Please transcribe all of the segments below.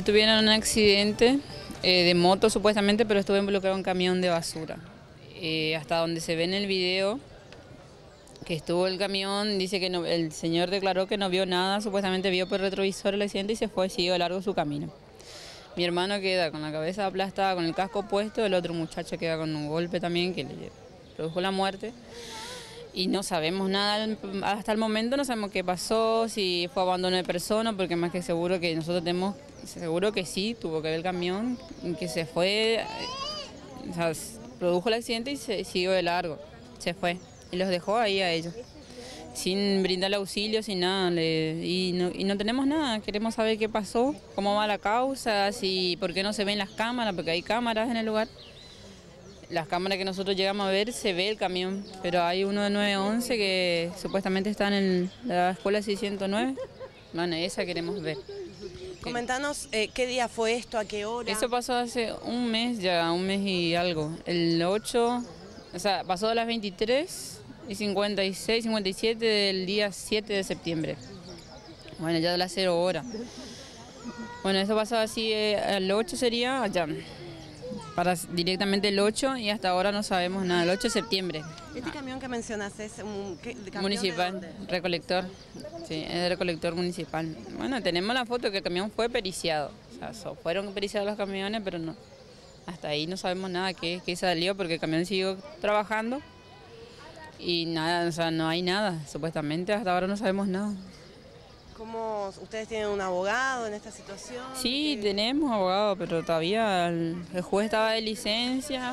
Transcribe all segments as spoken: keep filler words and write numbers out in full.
tuvieron un accidente eh, de moto supuestamente, pero estuvo involucrado un camión de basura. Eh, hasta donde se ve en el video que estuvo el camión, dice que no, el señor declaró que no vio nada, supuestamente vio por retrovisor el accidente y se fue, siguió de largo su camino. Mi hermano queda con la cabeza aplastada, con el casco puesto, el otro muchacho queda con un golpe también que le produjo la muerte. Y no sabemos nada, hasta el momento no sabemos qué pasó, si fue abandono de persona, porque más que seguro que nosotros tenemos, seguro que sí, tuvo que ver el camión, que se fue, o sea, produjo el accidente y se siguió de largo, se fue y los dejó ahí a ellos, sin brindarle auxilio, sin nada, le, y, no, y no tenemos nada, queremos saber qué pasó, cómo va la causa, si, por qué no se ven las cámaras, porque hay cámaras en el lugar. Las cámaras que nosotros llegamos a ver, se ve el camión, pero hay uno de nueve once que supuestamente está en la escuela seiscientos nueve. Bueno, esa queremos ver. Comentanos eh, qué día fue esto, a qué hora. Eso pasó hace un mes ya, un mes y algo. El ocho, o sea, pasó a las veintitrés y cincuenta y seis, cincuenta y siete del día siete de septiembre. Bueno, ya de las cero hora. Bueno, eso pasó así, eh, el ocho sería allá. Para directamente el ocho y hasta ahora no sabemos nada, el ocho de septiembre. ¿Este camión que mencionas es un ¿qué, camión municipal, de recolector, sí, es recolector municipal. Bueno, tenemos la foto que el camión fue periciado, o sea, so, fueron periciados los camiones, pero no, hasta ahí no sabemos nada qué, qué salió porque el camión siguió trabajando y nada, o sea, no hay nada, supuestamente hasta ahora no sabemos nada. ¿Cómo ustedes tienen un abogado en esta situación? Sí, ¿Qué? tenemos abogado, pero todavía el, el juez estaba de licencia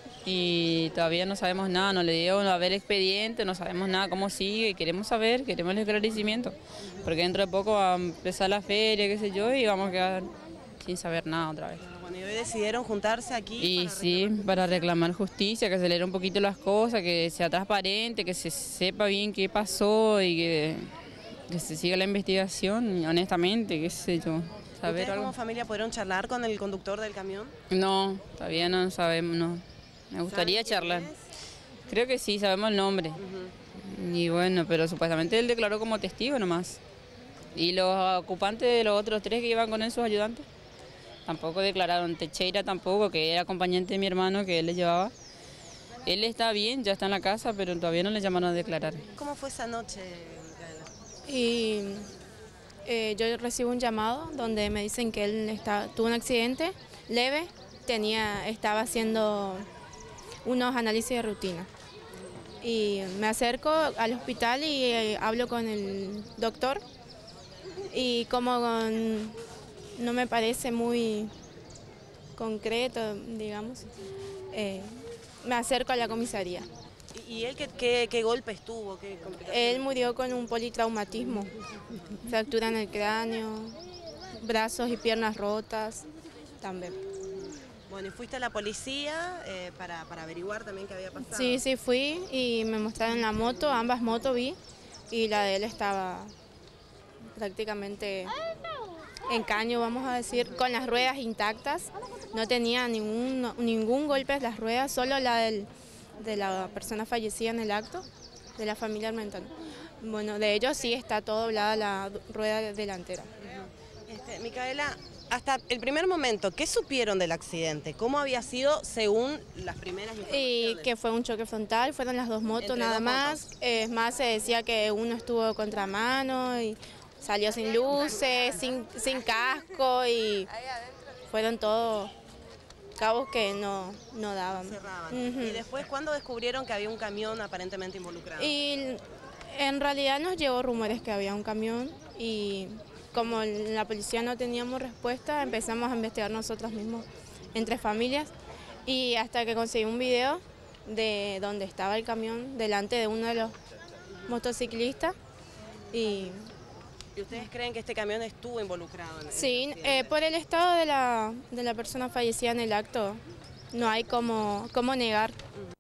y todavía no sabemos nada, no le dio a ver expediente, no sabemos nada cómo sigue, queremos saber, queremos el esclarecimiento, porque dentro de poco va a empezar la feria, qué sé yo, y vamos a quedar sin saber nada otra vez. Bueno, y hoy decidieron juntarse aquí. Y para sí, reclamar para reclamar justicia, que acelere un poquito las cosas, que sea transparente, que se sepa bien qué pasó y que... que se siga la investigación, honestamente, qué sé yo. Saber ¿Ustedes algo. como familia pudieron charlar con el conductor del camión? No, todavía no sabemos, no. Me gustaría charlar. Creo que sí, sabemos el nombre. Uh-huh. Y bueno, pero supuestamente él declaró como testigo nomás. Y los ocupantes de los otros tres que iban con él, sus ayudantes, tampoco declararon. Teixeira tampoco, que era acompañante de mi hermano, que él le llevaba. Él está bien, ya está en la casa, pero todavía no le llamaron a declarar. ¿Cómo fue esa noche? Y eh, yo recibo un llamado donde me dicen que él está, tuvo un accidente leve, tenía, estaba haciendo unos análisis de rutina. Y me acerco al hospital y eh, hablo con el doctor y como con, no me parece muy concreto, digamos, eh, me acerco a la comisaría. ¿Y él qué, qué, qué golpes tuvo? Qué Él murió con un politraumatismo, fractura en el cráneo, brazos y piernas rotas también. Bueno, ¿y fuiste a la policía eh, para, para averiguar también qué había pasado? Sí, sí fui y me mostraron la moto, ambas motos vi, y la de él estaba prácticamente en caño, vamos a decir, con las ruedas intactas, no tenía ningún, ningún golpe en las ruedas, solo la del... de la persona fallecida en el acto, de la familia Armentano. Bueno, de ellos sí está todo doblada la rueda delantera. Este, Micaela, hasta el primer momento, ¿qué supieron del accidente? ¿Cómo había sido según las primeras informaciones? Y que fue un choque frontal, fueron las dos motos Entre nada dos más. motos. Es más, se decía que uno estuvo contramano y salió sin luces, sin, sin casco y fueron todos cabos que no, no daban. Cerraban. Uh-huh. ¿Y después cuándo descubrieron que había un camión aparentemente involucrado? Y en realidad nos llegó rumores que había un camión y como la policía no teníamos respuesta, empezamos a investigar nosotros mismos entre familias y hasta que conseguí un video de donde estaba el camión delante de uno de los motociclistas y... ¿Y ustedes creen que este camión estuvo involucrado en el Sí, eh, por el estado de la, de la persona fallecida en el acto, no hay como, como negar.